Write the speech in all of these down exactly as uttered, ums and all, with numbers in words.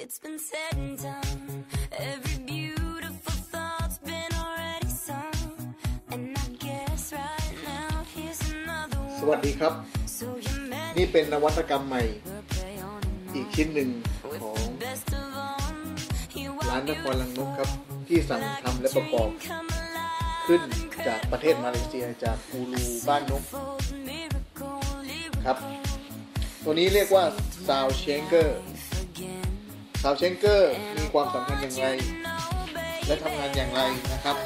It's been said and done. Every beautiful thought's been already sung. And I guess right now here's another one. สวัสดีครับนี่เป็นนวัตกรรมใหม่อีกชิ้นหนึ่งของร้านนครลังนกครับที่สั่งทำและประกอบขึ้นจากประเทศมาเลเซียจากกูรูบ้านนกครับตัวนี้เรียกว่า Sound Changer Sound Changer มีความสำคัญอย่างไรและทำงานอย่างไรนะครับ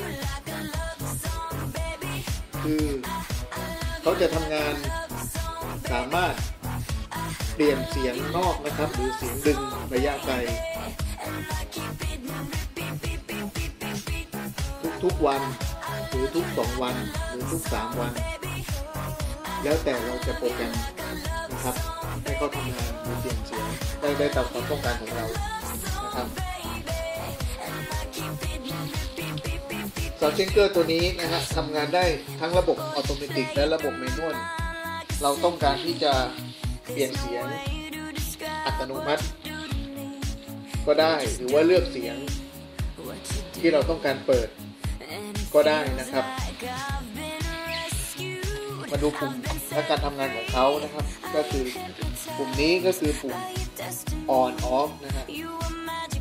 คือเขาจะทำงานสามารถเปลี่ยนเสียงนอกนะครับหรือเสียงดึงระยะไกลทุกๆวันหรือทุกสองวันหรือทุกสามวันแล้วแต่เราจะโปรแกรมนะครับให้เขาทำงานหรือเปลี่ยนเสียงได้ได้ตามความต้องการของเรานะครับSound Changer ตัวนี้นะฮะทำงานได้ทั้งระบบออโตเมติกและระบบแมนนวลเราต้องการที่จะเปลี่ยนเสียงอัตโนมัติก็ได้หรือว่าเลือกเสียงที่เราต้องการเปิดก็ได้นะครับมาดูปุ่มและการทำงานของเขานะครับก็คือปุ่มนี้ก็คือปุ่ม on off นะฮะ